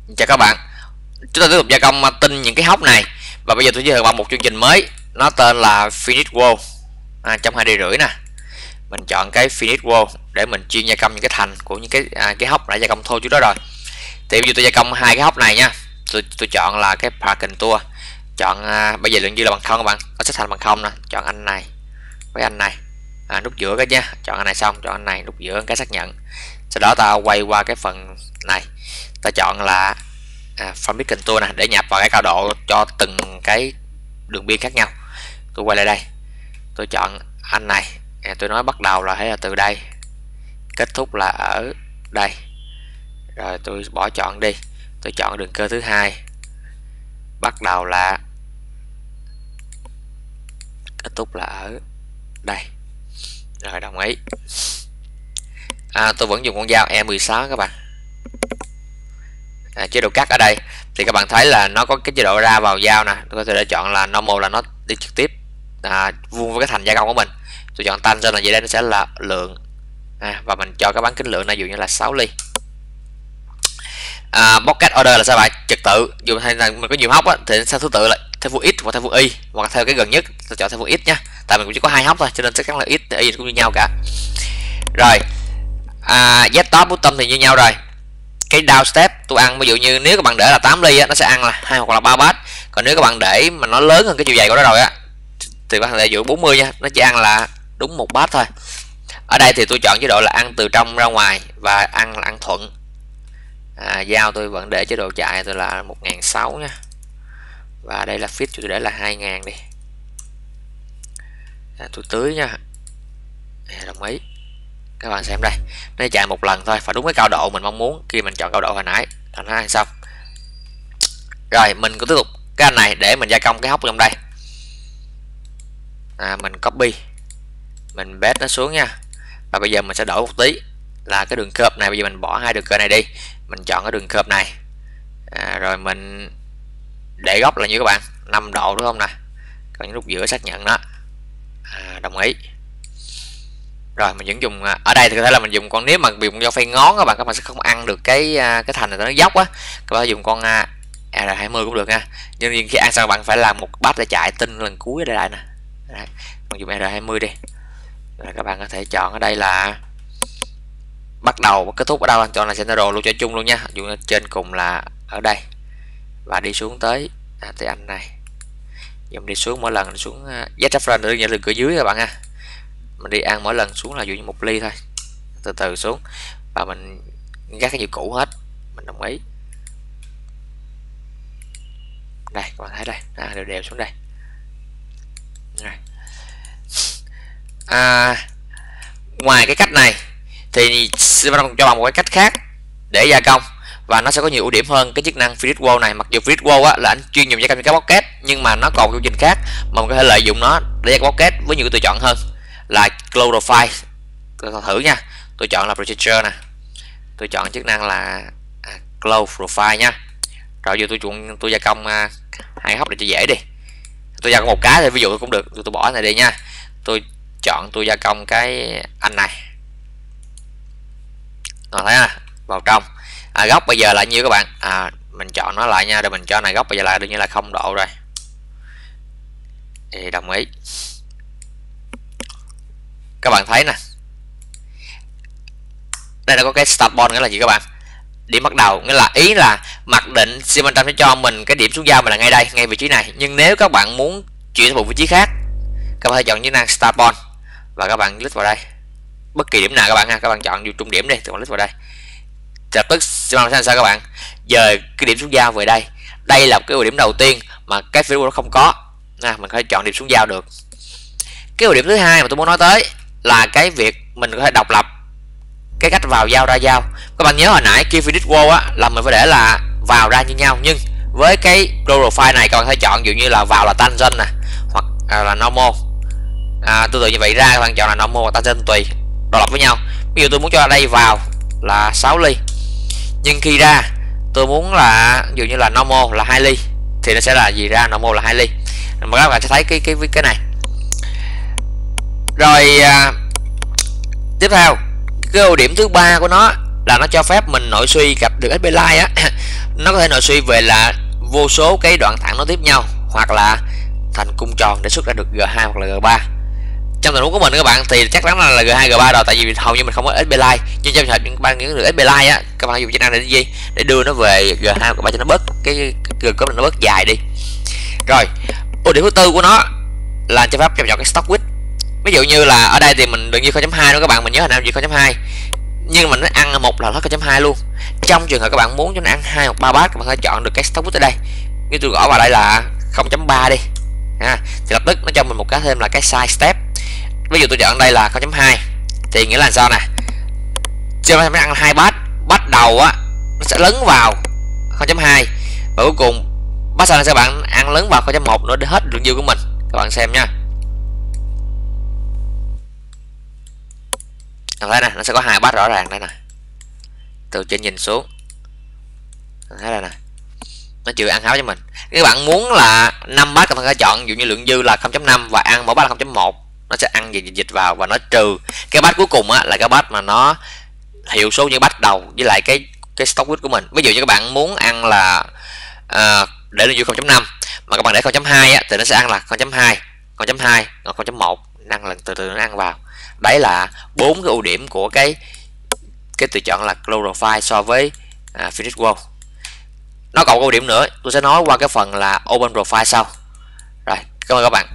Chào các bạn, chúng ta tiếp tục gia công tin những cái hốc này. Và bây giờ tôi giới thiệu bằng một chương trình mới, nó tên là Finish Wall trong 2D rưỡi nè. Mình chọn cái Finish Wall để mình chuyên gia công những cái thành của những cái hốc đã gia công thô trước đó rồi. Thì bây giờ tôi gia công hai cái hốc này nha. Tôi chọn là cái Parking Tour. Chọn bây giờ lượng như là bằng không các bạn, nó sẽ thành bằng không nè. Chọn anh này với anh này, nút giữa cái nha. Chọn anh này xong, chọn anh này nút giữa cái xác nhận. Sau đó ta quay qua cái phần này, ta chọn là Parking Tour nè, để nhập vào cái cao độ cho từng cái đường biên khác nhau. Tôi quay lại đây, tôi chọn anh này, tôi nói bắt đầu là thấy là từ đây, kết thúc là ở đây. Rồi tôi bỏ chọn đi, tôi chọn đường cơ thứ hai, bắt đầu là kết thúc là ở đây. Rồi đồng ý. Tôi vẫn dùng con dao E16 các bạn. Chế độ cắt ở đây thì các bạn thấy là nó có cái chế độ ra vào dao nè. Tôi có thể để chọn là normal là nó đi trực tiếp vuông với cái thành gia công của mình. Tôi chọn tangent là vậy, đây nó sẽ là lượng và mình cho cái bán kính lượng này dụ như là 6 ly. Pocket order là sao bạn? Trật tự. Dù hay là mình có nhiều hốc thì nó sẽ thứ tự là theo vuông x hoặc theo vuông y, hoặc theo cái gần nhất tôi chọn theo vuông x nha, tại mình cũng chỉ có hai hốc thôi cho nên chắc chắn là x y cũng như nhau cả. Rồi Z top bottom thì như nhau rồi. Cái down step tôi ăn ví dụ như nếu các bạn để là 8 ly á, nó sẽ ăn là 2 hoặc là 3 bát. Còn nếu các bạn để mà nó lớn hơn cái chiều dày của nó rồi á thì các bạn để dụ 40 nha, nó chỉ ăn là đúng 1 bát thôi. Ở đây thì tôi chọn chế độ là ăn từ trong ra ngoài và ăn là ăn thuận. Dao tôi vẫn để chế độ chạy tôi là 1.600 nha. Và đây là fit tôi để là 2.000 đi. Tôi tưới nha. Đồng ý. Các bạn xem đây, nó chạy một lần thôi, phải đúng cái cao độ mình mong muốn khi mình chọn cao độ hồi nãy. Thành ra xong. Rồi mình cứ tiếp tục cái anh này để mình gia công cái hốc trong đây. Mình copy, mình paste nó xuống nha. Và bây giờ mình sẽ đổi một tí là cái đường curve này, bây giờ mình bỏ hai đường curve này đi, mình chọn cái đường curve này. Rồi mình để góc là như các bạn 5 độ đúng không nè, còn những nút giữa xác nhận đó. Đồng ý. Rồi mình vẫn dùng ở đây thì có thể là mình dùng con, nếu mà dùng dao phay ngón các bạn sẽ không ăn được cái thành này nó dốc á, các bạn dùng con R20 cũng được nha. Nhưng khi ăn xong bạn phải làm một bát để chạy tinh lần cuối ở đây lại nè. Đấy, mình dùng R20 đi. Rồi các bạn có thể chọn ở đây là bắt đầu kết thúc ở đâu, chọn là center luôn cho chung luôn nha. Dụ như trên cùng là ở đây và đi xuống tới tới anh này, dùng đi xuống mỗi lần đi xuống Z reference đương nhiên là cửa dưới các bạn ha. Mình đi ăn mỗi lần xuống là dụ như 1 ly thôi, từ từ xuống và mình gác cái gì cũ hết, mình đồng ý. Đây các bạn thấy đây, đều đều xuống đây. Rồi. Ngoài cái cách này thì sẽ cho bằng một cái cách khác để gia công và nó sẽ có nhiều ưu điểm hơn cái chức năng Finish Wall này. Mặc dù Finish Wall là anh chuyên dùng gia công cho cái pocket, nhưng mà nó còn một chương trình khác mà mình có thể lợi dụng nó để gia công pocket với nhiều lựa chọn hơn là Close Profile. Tôi thử nha, tôi chọn là Procedure nè, tôi chọn chức năng là Close Profile nha. Rồi giờ tôi gia công hai hốc để cho dễ đi. Tôi gia công một cái thì ví dụ cũng được, tôi bỏ này đi nha. Tôi chọn tôi gia công cái anh này. Thấy vào trong góc bây giờ là nhiêu các bạn, mình chọn nó lại nha, rồi mình cho này góc bây giờ là đương nhiên là 0 độ rồi thì đồng ý. Các bạn thấy nè, đây là có cái start point nghĩa là gì các bạn, điểm bắt đầu, nghĩa là ý là mặc định Simonton sẽ cho mình cái điểm xuống dao mình là ngay đây, ngay vị trí này. Nhưng nếu các bạn muốn chuyển sang một vị trí khác, các bạn hãy chọn chức năng start point và các bạn click vào đây, bất kỳ điểm nào các bạn ha, các bạn chọn trung điểm đi, các bạn click vào đây, lập tức Simonton sẽ sao các bạn, dời cái điểm xuống dao về đây. Đây là cái ưu điểm đầu tiên mà cái Finish nó không có. Mình có thể chọn điểm xuống dao được. Cái ưu điểm thứ hai mà tôi muốn nói tới là cái việc mình có thể độc lập cái cách vào dao ra dao. Các bạn nhớ hồi nãy kia Finish Wall là mình phải để là vào ra như nhau, nhưng với cái Close Profile này các bạn có thể chọn dụ như là vào là tangent nè, hoặc là normal. Tương tự như vậy ra các bạn chọn là normal hoặc tangent tùy, độc lập với nhau. Ví dụ tôi muốn cho đây vào là 6 ly, nhưng khi ra tôi muốn là ví dụ như là normal là 2 ly thì nó sẽ là gì, ra normal là 2 ly. Mà các bạn sẽ thấy cái này. Rồi tiếp theo cái ưu điểm thứ ba của nó là nó cho phép mình nội suy gặp được SPLine nó có thể nội suy về là vô số cái đoạn thẳng nối tiếp nhau, hoặc là thành cung tròn để xuất ra được G2 hoặc là G3. Trong tình huống của mình các bạn thì chắc chắn là G2 G3 rồi, tại vì hầu như mình không có SB line. Nhưng trong trường hợp những bạn những được SB line á, các bạn dùng chức năng để gì, để đưa nó về G2 hoặc G3 cho nó bớt cái code nó bớt dài đi. Rồi ưu điểm thứ tư của nó là cho phép chọn cái stock width. Ví dụ như là ở đây thì mình đừng như 0.2 đó các bạn, mình nhớ hồi nào gì 0.2, nhưng mình nó ăn một lần hết 0.2 luôn. Trong trường hợp các bạn muốn cho nó ăn 2 hoặc 3 bát, các bạn hãy chọn được cái stock width ở đây. Như tôi gõ vào đây là 0.3 đi thì lập tức nó cho mình một cái thêm là cái size step. Ví dụ tôi chọn đây là 0.2 thì nghĩa là sao nè, cho nó ăn 2 bát, bắt đầu á nó sẽ lấn vào 0.2 và cuối cùng bắt sau các bạn ăn lớn vào 0.1 nữa để hết lượng dư của mình. Các bạn xem nha, thấy nè, nó sẽ có 2 bát rõ ràng đây nè, từ trên nhìn xuống thấy đây nè, nó chưa ăn háo cho mình. Các bạn muốn là 5 bát, các bạn phải chọn ví dụ như lượng dư là 0.5 và ăn mỗi bát là 0.1, nó sẽ ăn dịch vào và nó trừ cái bát cuối cùng á là cái bát mà nó hiệu số như bát đầu với lại cái stock width của mình. Ví dụ như các bạn muốn ăn là để lượng dư 0.5 mà các bạn để 0.2 á thì nó sẽ ăn là 0.2 0.2 0.1, ăn lần từ từ nó ăn vào. Đấy là 4 cái ưu điểm của cái tùy chọn là Clone Profile so với Phoenix World. Nó còn ưu điểm nữa tôi sẽ nói qua cái phần là Open Profile sau. Rồi cảm ơn các bạn.